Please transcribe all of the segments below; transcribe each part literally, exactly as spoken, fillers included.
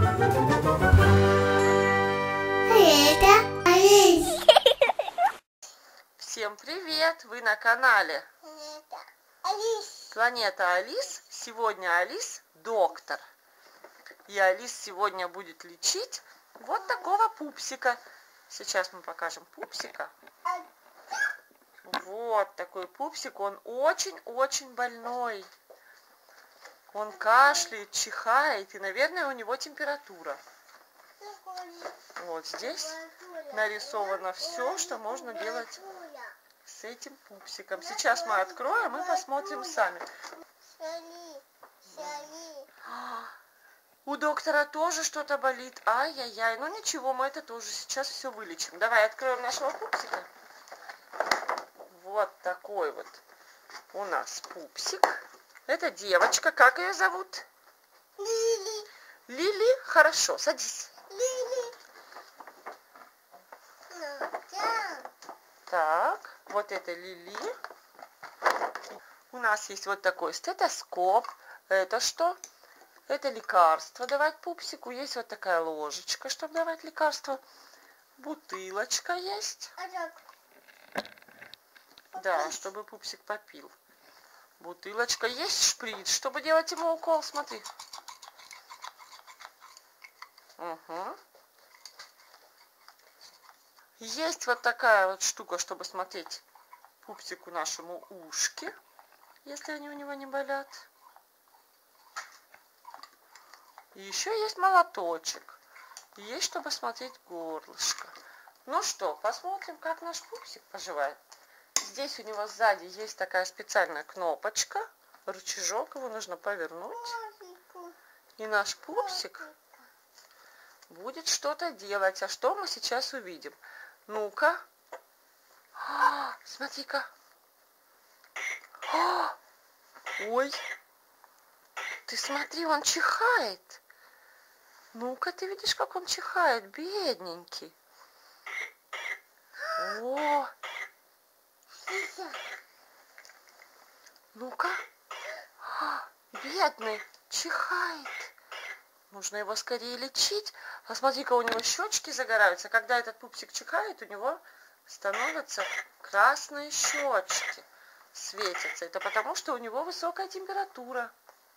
Всем привет! Вы на канале Алис. Планета Алис. Сегодня Алис доктор. И Алис сегодня будет лечить вот такого пупсика. Сейчас мы покажем пупсика. Вот такой пупсик. Он очень-очень больной. Он кашляет, чихает. И, наверное, у него температура. Вот здесь нарисовано все, что можно делать с этим пупсиком. Сейчас мы откроем и посмотрим сами. У доктора тоже что-то болит. Ай-яй-яй. Ну ничего, мы это тоже сейчас все вылечим. Давай откроем нашего пупсика. Вот такой вот у нас пупсик. Это девочка. Как ее зовут? Лили. Лили? Хорошо, садись. Лили. Так, вот это Лили. У нас есть вот такой стетоскоп. Это что? Это лекарство давать пупсику. Есть вот такая ложечка, чтобы давать лекарство. Бутылочка есть. Да, чтобы пупсик попил. Бутылочка. Есть шприц, чтобы делать ему укол. Смотри. Угу. Есть вот такая вот штука, чтобы смотреть пупсику нашему ушки, если они у него не болят. И еще есть молоточек. И есть, чтобы смотреть горлышко. Ну что, посмотрим, как наш пупсик поживает. Здесь у него сзади есть такая специальная кнопочка, рычажок, его нужно повернуть. И наш пупсик будет что-то делать. А что мы сейчас увидим? Ну-ка. Смотри-ка. Ой. Ты смотри, он чихает. Ну-ка, ты видишь, как он чихает, бедненький. О. Ну-ка. Бедный, чихает. Нужно его скорее лечить. А смотри-ка, у него щечки загораются. Когда этот пупсик чихает, у него становятся красные щечки. Светятся. Это потому, что у него высокая температура.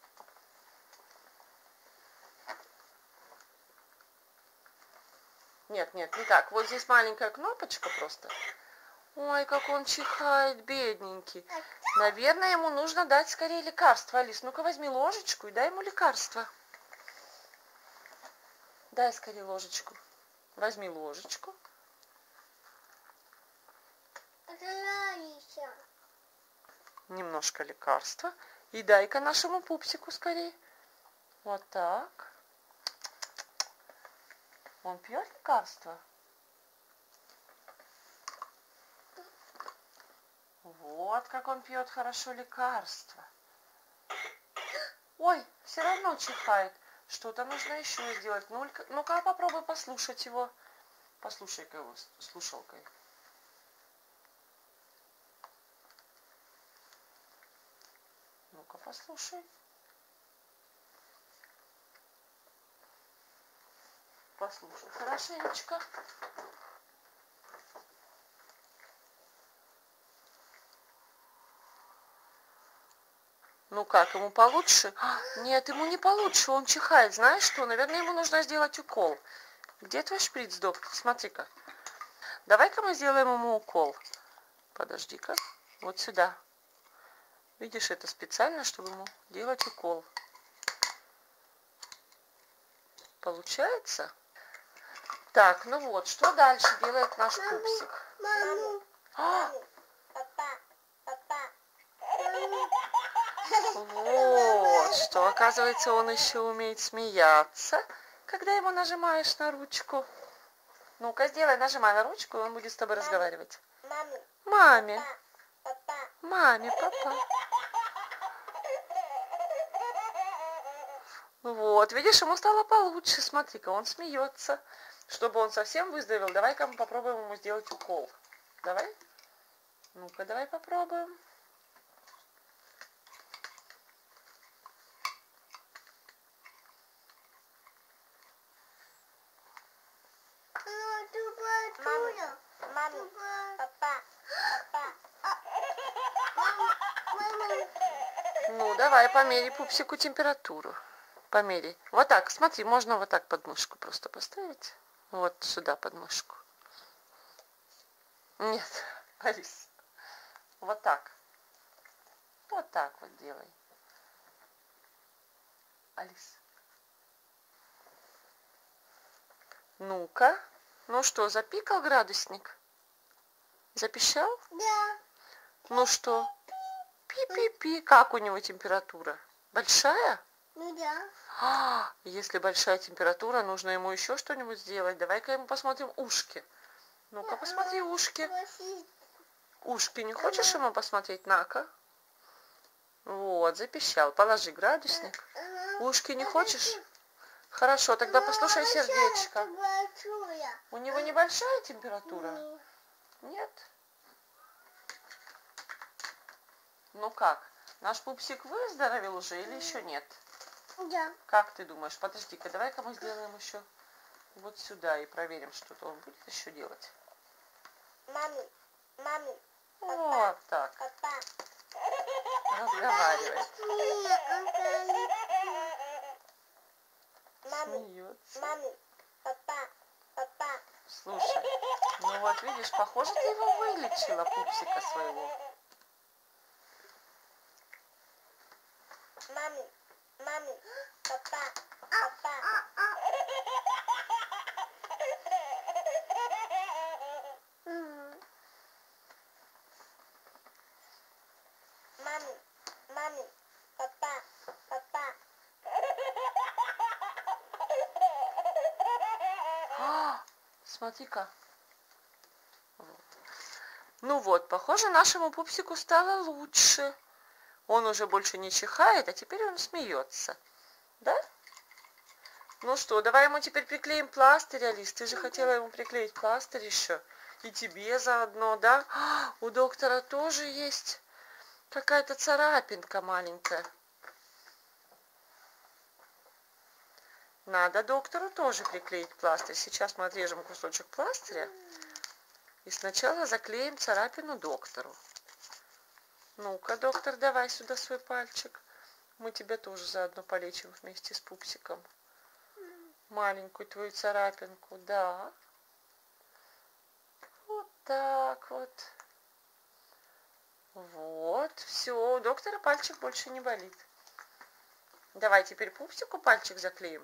Нет, нет, не так. Вот здесь маленькая кнопочка просто. Ой, как он чихает, бедненький. Наверное, ему нужно дать скорее лекарство. Алис, ну-ка возьми ложечку и дай ему лекарство. Дай скорее ложечку. Возьми ложечку. Немножко лекарства. И дай-ка нашему пупсику скорее. Вот так. Он пьет лекарство? Вот как он пьет хорошо лекарство. Ой, все равно чихает. Что-то нужно еще сделать. Ну-ка, попробуй послушать его. Послушай-ка его слушалкой. Ну-ка, послушай. Послушай хорошенечко. Ну как, ему получше? Нет, ему не получше, он чихает. Знаешь что? Наверное, ему нужно сделать укол. Где твой шприц, доктор? Смотри-ка. Давай-ка мы сделаем ему укол. Подожди-ка. Вот сюда. Видишь, это специально, чтобы ему делать укол. Получается? Так, ну вот, что дальше делает наш пупсик? Маму. А! Папа. Папа. Вот, что оказывается, он еще умеет смеяться, когда его нажимаешь на ручку. Ну-ка, сделай, нажимай на ручку, и он будет с тобой разговаривать. Маме. Маме. Папа. Маме, папа. Вот, видишь, ему стало получше. Смотри-ка, он смеется. Чтобы он совсем выздоровел, давай-ка мы попробуем ему сделать укол. Давай? Ну-ка, давай попробуем. Давай померяй пупсику температуру. Померяй. Вот так, смотри, можно вот так подмышку просто поставить. Вот сюда подмышку. Нет, Алис. Вот так. Вот так вот делай. Алис. Ну-ка. Ну что, запикал градусник? Запищал? Да. Ну что? Пи-пи-пи. Как у него температура? Большая? Ну да. А, если большая температура, нужно ему еще что-нибудь сделать. Давай-ка ему посмотрим ушки. Ну-ка, посмотри ушки. Ушки не хочешь ему посмотреть? На-ка. Вот, запищал. Положи градусник. Ушки не хочешь? Хорошо, тогда послушай сердечко. У него небольшая температура? Нет? Ну как? Наш пупсик выздоровел уже или еще нет? Да. Как ты думаешь? Подожди-ка, давай-ка мы сделаем еще вот сюда и проверим, что-то он будет еще делать. Мами, мами. Вот так. Папа. Разговаривает. Мами, Смеется. мами. Папа, папа. Слушай, ну вот видишь, похоже, ты его вылечила, пупсика своего. Мами, мами. Папа, папа. Мами, мами. Папа, папа. А, смотри-ка. Вот. Ну вот, похоже, нашему пупсику стало лучше. Он уже больше не чихает, а теперь он смеется. Да? Ну что, давай ему теперь приклеим пластырь, Алис. Ты же хотела ему приклеить пластырь еще. И тебе заодно, да? А, у доктора тоже есть какая-то царапинка маленькая. Надо доктору тоже приклеить пластырь. Сейчас мы отрежем кусочек пластыря. И сначала заклеим царапину доктору. Ну-ка, доктор, давай сюда свой пальчик. Мы тебя тоже заодно полечим вместе с пупсиком. Маленькую твою царапинку, да. Вот так вот. Вот, все, у доктора пальчик больше не болит. Давай теперь пупсику пальчик заклеим.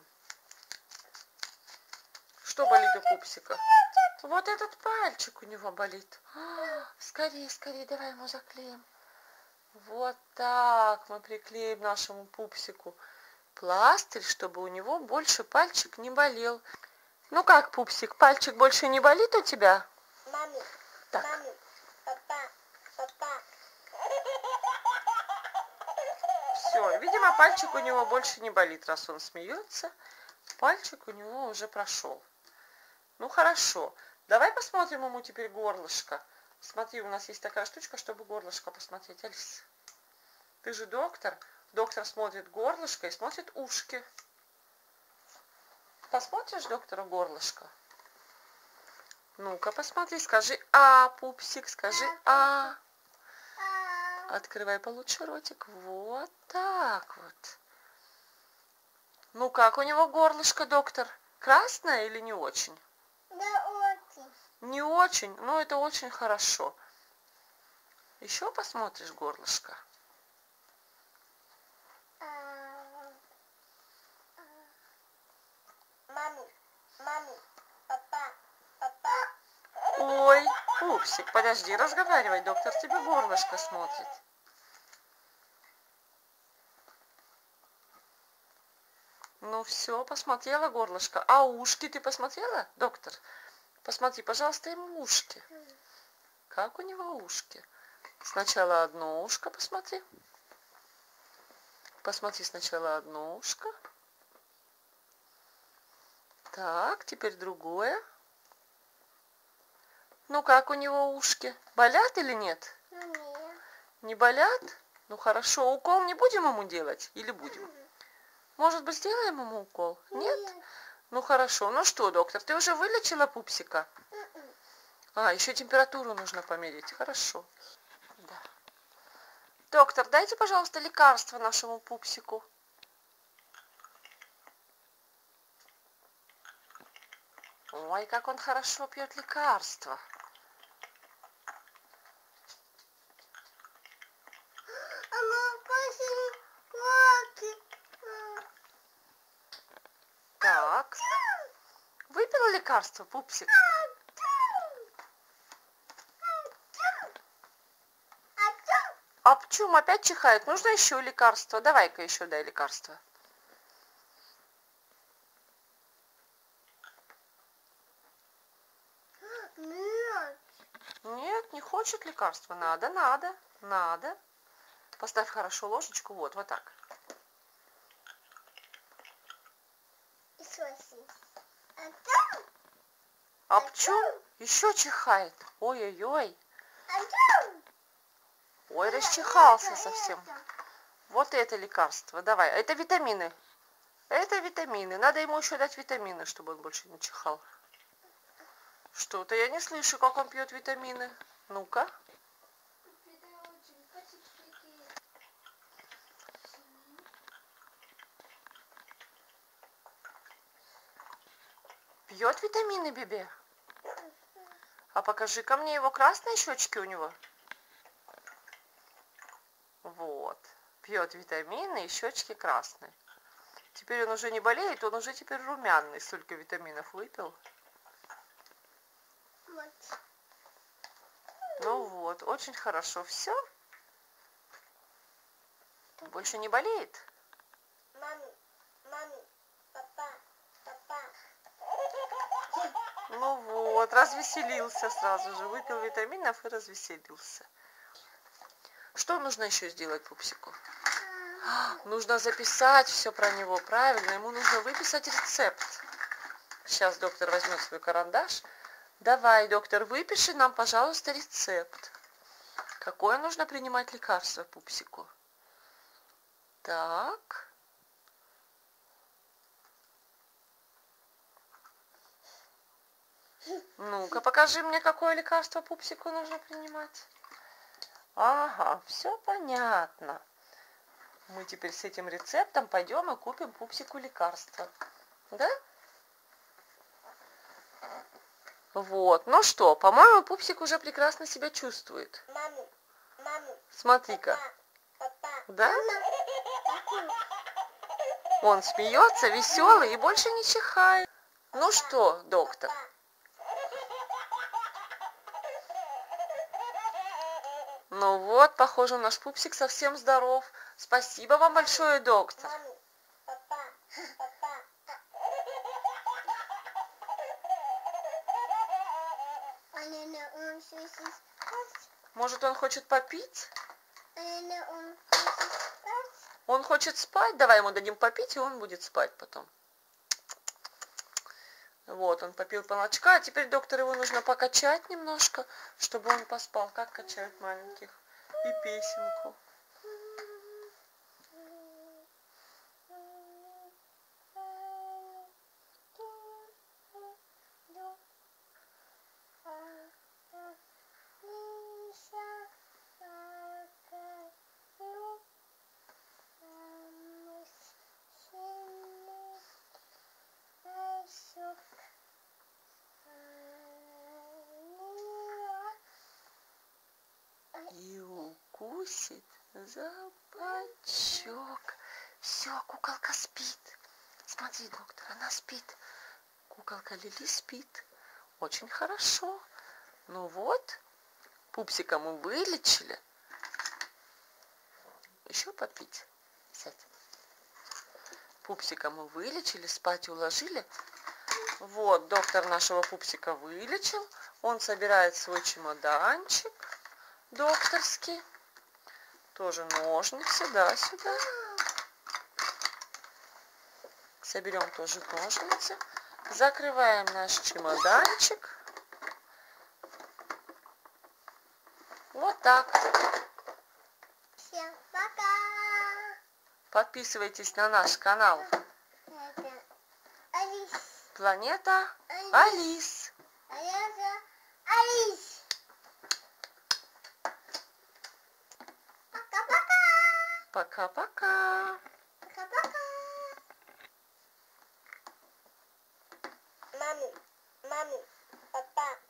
Что болит у пупсика? Вот этот пальчик у него болит. А, скорее, скорее, давай ему заклеим. Вот так мы приклеим нашему пупсику пластырь, чтобы у него больше пальчик не болел. Ну как, пупсик, пальчик больше не болит у тебя? Мами, Так. мами. Папа, папа. Все, видимо, пальчик у него больше не болит, раз он смеется. Пальчик у него уже прошел. Ну хорошо, давай посмотрим ему теперь горлышко. Смотри, у нас есть такая штучка, чтобы горлышко посмотреть. Алис, ты же доктор. Доктор смотрит горлышко и смотрит ушки. Посмотришь доктору горлышко? Ну-ка, посмотри, скажи «а», пупсик, скажи «а». Открывай получше ротик. Вот так вот. Ну как у него горлышко, доктор? Красное или не очень? Да очень. Не очень, но это очень хорошо. Еще посмотришь горлышко. Мами, мами. Папа, папа. Ой, пупсик, подожди, разговаривай, доктор тебе горлышко смотрит. Ну все, посмотрела горлышко. А ушки ты посмотрела, доктор? Посмотри, пожалуйста, ему ушки. Как у него ушки? Сначала одно ушко посмотри. Посмотри сначала одно ушко. Так, теперь другое. Ну как у него ушки? Болят или нет? Нет. Не болят? Ну хорошо, укол не будем ему делать или будем? Может быть, сделаем ему укол? Нет? Нет. Ну хорошо. Ну что, доктор, ты уже вылечила пупсика? А, еще температуру нужно померить. Хорошо. Да. Доктор, дайте, пожалуйста, лекарство нашему пупсику. Ой, как он хорошо пьет лекарство. Так. Выпил лекарство, пупсик? Апчум опять чихает. Нужно еще лекарство. Давай-ка еще дай лекарство. Нет. Нет, не хочет лекарства. Надо, надо, надо. Поставь хорошо ложечку. Вот, вот так. Апчум еще чихает. Ой-ой-ой. Ой, расчихался совсем. Вот это лекарство. Давай. Это витамины. Это витамины. Надо ему еще дать витамины, чтобы он больше не чихал. Что-то я не слышу, как он пьет витамины. Ну-ка. Пьет витамины, Бебе? А покажи-ка мне его красные щечки у него. Вот. Пьет витамины и щечки красные. Теперь он уже не болеет, он уже теперь румяный. Столько витаминов выпил. Вот. Ну вот, очень хорошо. Все? Больше не болеет? Мами, мами, папа, папа. Ну вот, развеселился сразу же. Выпил витаминов и развеселился. Что нужно еще сделать пупсику? Нужно записать все про него правильно. Ему нужно выписать рецепт. Сейчас доктор возьмет свой карандаш. Давай, доктор, выпиши нам, пожалуйста, рецепт. Какое нужно принимать лекарство пупсику? Так. Ну-ка, покажи мне, какое лекарство пупсику нужно принимать. Ага, все понятно. Мы теперь с этим рецептом пойдем и купим пупсику лекарство. Да? Вот. Ну что, по-моему, пупсик уже прекрасно себя чувствует. Мами, мами, Смотри-ка. папа. Да? Он смеется, веселый и больше не чихает. Ну что, доктор? Ну вот, похоже, наш пупсик совсем здоров. Спасибо вам большое, доктор. Мами, папа, папа. Может, он хочет попить? Он Он хочет спать? Давай ему дадим попить, и он будет спать потом. Вот, он попил молочка, а теперь, доктор, его нужно покачать немножко, чтобы он поспал. Как качают маленьких? И песенку. И укусит за бочок. Все, куколка спит. Смотри, доктор, она спит. Куколка Лили спит. Очень хорошо. Ну вот, пупсика мы вылечили. Еще попить. Сядь. Пупсика мы вылечили, спать уложили. Вот, доктор нашего пупсика вылечил. Он собирает свой чемоданчик докторский. Тоже ножницы, да, сюда. Соберем тоже ножницы. Закрываем наш чемоданчик. Вот так. Всем пока. Подписывайтесь на наш канал Это Алис. Планета Алис. Алис. А я за Алис. Пока-пока. Пока-пока. Пока-пока. Маму, маму, папа.